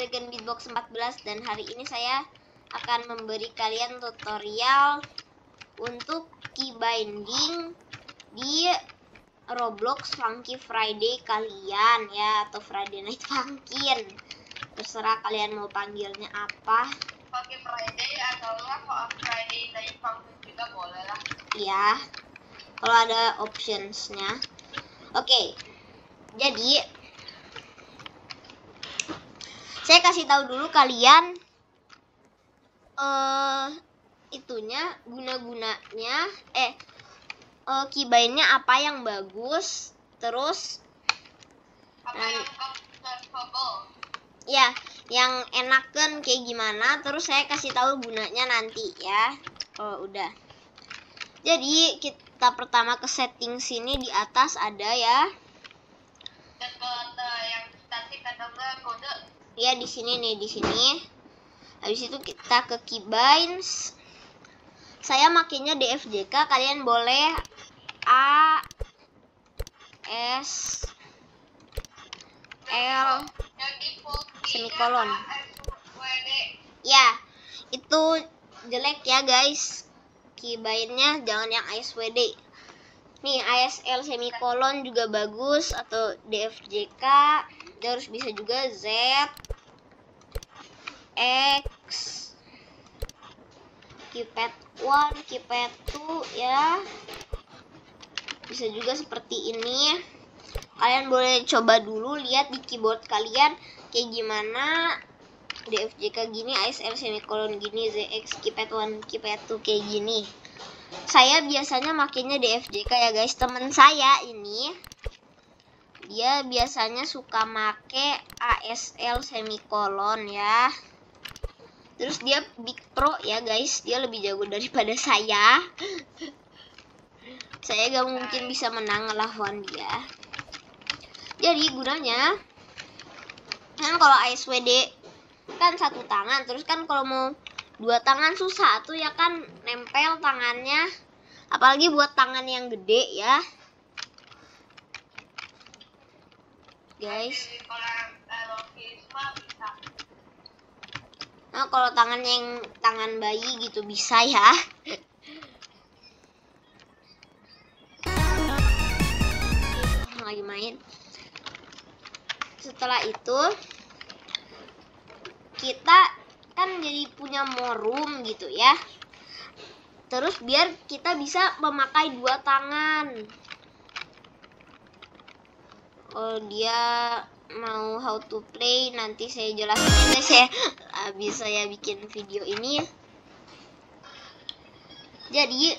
Dragon Beatbox 14 dan hari ini saya akan memberi kalian tutorial untuk key binding di Roblox Funky Friday kalian ya, atau Friday Night Funkin. Terserah kalian mau panggilnya apa. Funky Friday atau enggak Friday Night Funkin juga boleh lah. Iya, kalau ada optionsnya. Oke, jadi saya kasih tahu dulu kalian itunya guna-gunanya keybindnya apa yang bagus, terus Apa yang comfortable? Ya, yang enakan kayak gimana, terus saya kasih tahu gunanya nanti ya. Oh, udah. Jadi kita pertama ke setting sini, di atas ada ya. Dan kode yang statik atau enggak kode? Ya di sini nih, di sini. Habis itu kita ke keybinds. Saya makainya DFJK, kalian boleh A S L semikolon. Ya, itu jelek ya guys. Keybindnya jangan yang ASWD. Nih ASL semikolon juga bagus, atau DFJK. Terus bisa juga Z, X, keypad 1, keypad 2 ya. Bisa juga seperti ini. Kalian boleh coba dulu lihat di keyboard kalian kayak gimana. DFJK gini, ASL semikolon gini, ZX, keypad 1, keypad 2 kayak gini. Saya biasanya makainya DFJK ya guys. Temen saya ini dia biasanya suka make ASL semikolon ya. Terus dia big pro ya guys, dia lebih jago daripada saya. Saya gak mungkin bisa menang lawan dia. Jadi gunanya kan kalau ASWD kan satu tangan, terus kan kalau mau dua tangan susah tuh ya kan, nempel tangannya, apalagi buat tangan yang gede ya guys. Nah kalau tangan yang tangan bayi gitu bisa ya. Lagi main. Setelah itu kita kan jadi punya more room gitu ya. Terus biar kita bisa memakai dua tangan. Oh, dia mau how to play, nanti saya jelasin aja saya habis saya bikin video ini. Jadi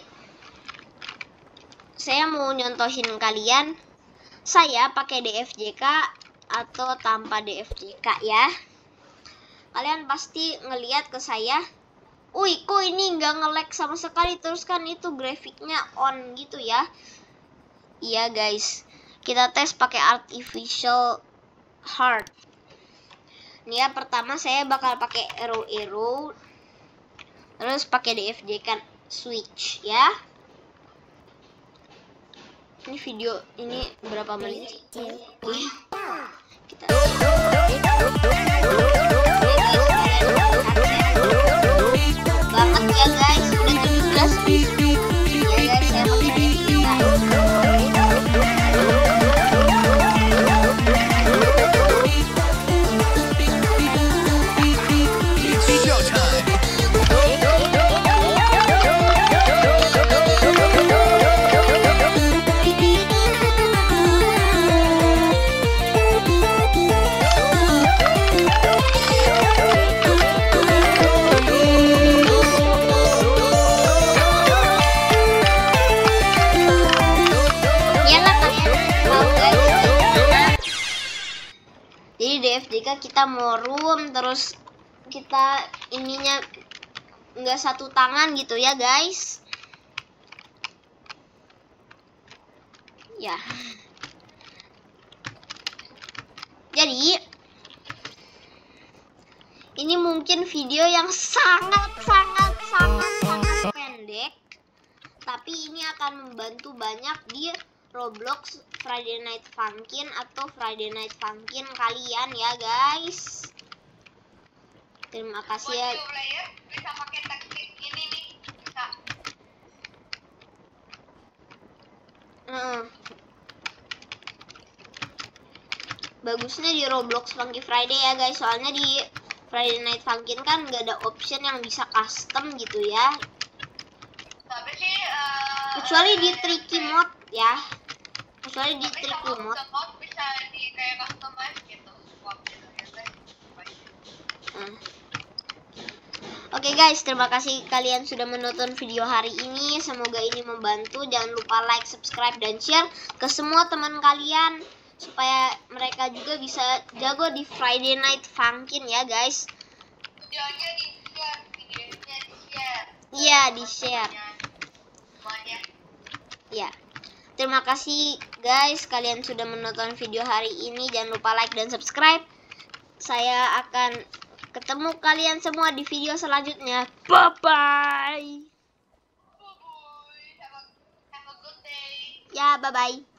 saya mau nyontohin kalian saya pakai DFJK atau tanpa DFJK ya. Kalian pasti ngeliat ke saya, wih kok ini nggak nge-lag sama sekali, terus kan itu grafiknya on gitu ya. Iya guys, kita tes pakai artificial heart. Nih ya, pertama saya bakal pakai arrow, terus pakai DFJK switch ya. Ini video ini berapa menit? Kita banget ya guys, udah 17. Ya guys, saya DFJK kita mau room, terus kita ininya nggak satu tangan gitu ya guys ya. Jadi ini mungkin video yang sangat pendek, tapi ini akan membantu banyak di Roblox Friday Night Funkin atau Friday Night Funkin kalian ya guys. Terima Buat kasih ya. new player bisa pakai taktik ini nih. Bisa. Bagusnya di Roblox Funky Friday ya guys, soalnya di Friday Night Funkin kan nggak ada option yang bisa custom gitu ya, Tapi sih kecuali di tricky mode ya, kecuali di tapi tricky sama mode. mod bisa di kayak customize gitu. Swap gitu ya guys. Oke guys, terima kasih kalian sudah menonton video hari ini. Semoga ini membantu. Jangan lupa like, subscribe, dan share ke semua teman kalian supaya mereka juga bisa jago di Friday Night Funkin ya guys. Videonya di-share. Iya, di-share. Semuanya. Ya. Terima kasih guys kalian sudah menonton video hari ini. Jangan lupa like dan subscribe. Saya akan ketemu kalian semua di video selanjutnya. Bye bye. Have a good day. Ya, bye bye.